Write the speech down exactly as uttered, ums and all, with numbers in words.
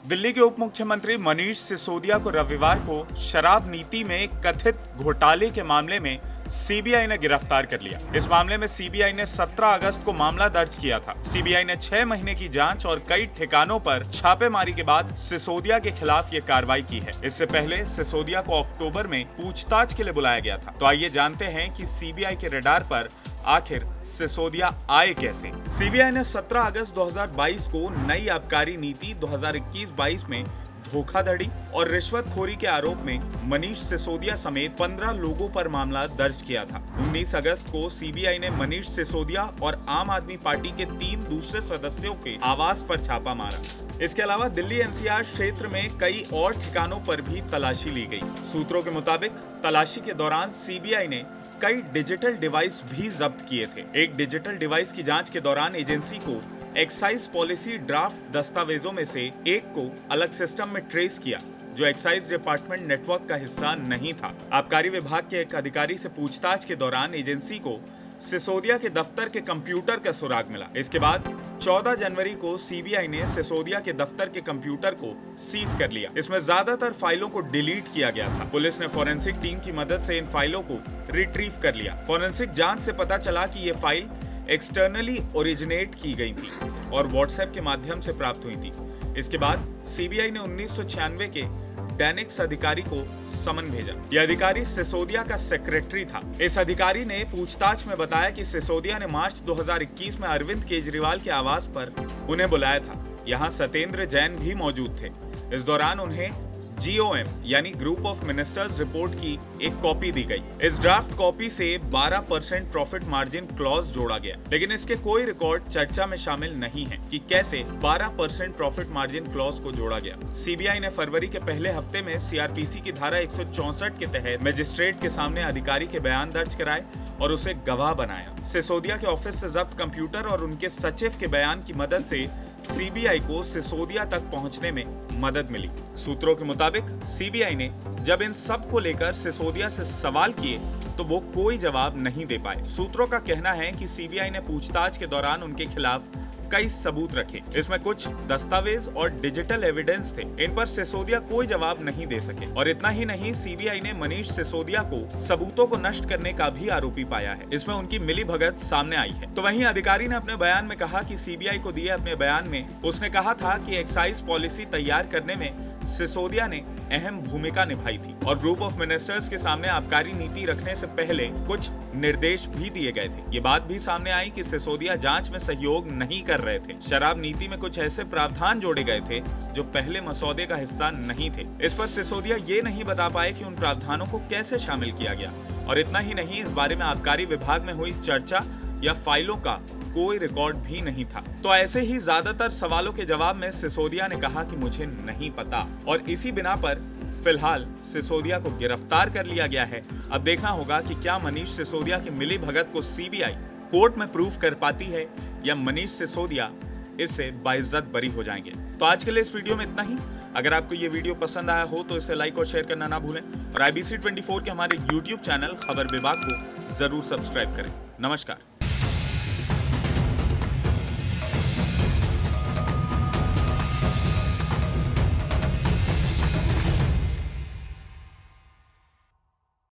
दिल्ली के उप मुख्यमंत्री मनीष सिसोदिया को रविवार को शराब नीति में कथित घोटाले के मामले में सीबीआई ने गिरफ्तार कर लिया। इस मामले में सीबीआई ने सत्रह अगस्त को मामला दर्ज किया था। सीबीआई ने छह महीने की जांच और कई ठिकानों पर छापेमारी के बाद सिसोदिया के खिलाफ ये कार्रवाई की है। इससे पहले सिसोदिया को अक्टूबर में पूछताछ के लिए बुलाया गया था। तो आइए जानते हैं कि सीबीआई के रडार पर आखिर सिसोदिया आए कैसे। सीबीआई ने सत्रह अगस्त दो हज़ार बाईस को नई आबकारी नीति दो हज़ार इक्कीस बाईस में धोखाधड़ी और रिश्वतखोरी के आरोप में मनीष सिसोदिया समेत पंद्रह लोगों पर मामला दर्ज किया था। उन्नीस अगस्त को सीबीआई ने मनीष सिसोदिया और आम आदमी पार्टी के तीन दूसरे सदस्यों के आवास पर छापा मारा। इसके अलावा दिल्ली एनसीआर क्षेत्र में कई और ठिकानों पर भी तलाशी ली गई। सूत्रों के मुताबिक तलाशी के दौरान सीबीआई ने कई डिजिटल डिवाइस भी जब्त किए थे। एक डिजिटल डिवाइस की जांच के दौरान एजेंसी को एक्साइज पॉलिसी ड्राफ्ट दस्तावेजों में से एक को अलग सिस्टम में ट्रेस किया, जो एक्साइज डिपार्टमेंट नेटवर्क का हिस्सा नहीं था। आबकारी विभाग के एक अधिकारी से पूछताछ के दौरान एजेंसी को सिसोदिया के दफ्तर के कंप्यूटर का सुराग मिला। इसके बाद चौदह जनवरी को सीबीआई ने सिसोदिया के दफ्तर के कंप्यूटर को सीज कर लिया। इसमें ज्यादातर फाइलों को डिलीट किया गया था। पुलिस ने फोरेंसिक टीम की मदद से इन फाइलों को रिट्रीव कर लिया। फोरेंसिक जांच से पता चला कि ये फाइल एक्सटर्नली ओरिजिनेट की गई थी और व्हाट्सएप के माध्यम से प्राप्त हुई थी। इसके बाद सीबीआई ने उन्नीस सौ छियानवे के डेनिक्स अधिकारी को समन भेजा। यह अधिकारी सिसोदिया का सेक्रेटरी था। इस अधिकारी ने पूछताछ में बताया कि सिसोदिया ने मार्च दो हज़ार इक्कीस में अरविंद केजरीवाल के आवास पर उन्हें बुलाया था। यहाँ सत्येंद्र जैन भी मौजूद थे। इस दौरान उन्हें जीओएम यानी ग्रुप ऑफ मिनिस्टर्स रिपोर्ट की एक कॉपी दी गई। इस ड्राफ्ट कॉपी से बारह परसेंट प्रॉफिट मार्जिन क्लॉज जोड़ा गया, लेकिन इसके कोई रिकॉर्ड चर्चा में शामिल नहीं है कि कैसे बारह परसेंट प्रॉफिट मार्जिन क्लॉज को जोड़ा गया। सीबीआई ने फरवरी के पहले हफ्ते में सीआरपीसी की धारा एक सौ चौसठ के तहत मजिस्ट्रेट के सामने अधिकारी के बयान दर्ज कराए और उसे गवाह बनाया। सिसोदिया के ऑफिस से जब्त कंप्यूटर और उनके सचिव के बयान की मदद से सीबीआई को सिसोदिया तक पहुंचने में मदद मिली। सूत्रों के मुताबिक सीबीआई ने जब इन सब को लेकर सिसोदिया से सवाल किए तो वो कोई जवाब नहीं दे पाए। सूत्रों का कहना है कि सीबीआई ने पूछताछ के दौरान उनके खिलाफ कई सबूत रखे। इसमें कुछ दस्तावेज और डिजिटल एविडेंस थे। इन पर सिसोदिया कोई जवाब नहीं दे सके। और इतना ही नहीं, सीबीआई ने मनीष सिसोदिया को सबूतों को नष्ट करने का भी आरोपी पाया है। इसमें उनकी मिलीभगत सामने आई है। तो वहीं अधिकारी ने अपने बयान में कहा कि सीबीआई को दिए अपने बयान में उसने कहा था कि एक्साइज पॉलिसी तैयार करने में सिसोदिया ने अहम भूमिका निभाई थी और ग्रुप ऑफ मिनिस्टर्स के सामने आबकारी नीति रखने से पहले कुछ निर्देश भी दिए गए थे। ये बात भी सामने आई कि सिसोदिया जांच में सहयोग नहीं कर रहे थे। शराब नीति में कुछ ऐसे प्रावधान जोड़े गए थे जो पहले मसौदे का हिस्सा नहीं थे। इस पर सिसोदिया ये नहीं बता पाए कि उन प्रावधानों को कैसे शामिल किया गया। और इतना ही नहीं, इस बारे में आबकारी विभाग में हुई चर्चा या फाइलों का कोई रिकॉर्ड भी नहीं था। तो ऐसे ही ज्यादातर सवालों के जवाब में सिसोदिया ने कहा कि मुझे नहीं पता, और इसी बिना पर फिलहाल सिसोदिया को गिरफ्तार कर लिया गया है। अब देखना होगा कि क्या मनीष सिसोदिया की मिली भगत को सीबीआई कोर्ट में प्रूफ कर पाती है या मनीष सिसोदिया इससे बाइज्जत बरी हो जाएंगे। तो आज के लिए इस वीडियो में इतना ही। अगर आपको ये वीडियो पसंद आया हो तो इसे लाइक और शेयर करना ना भूलें और आईबीसी चौबीस के हमारे यूट्यूब चैनल खबर विभाग को जरूर सब्सक्राइब करें। नमस्कार।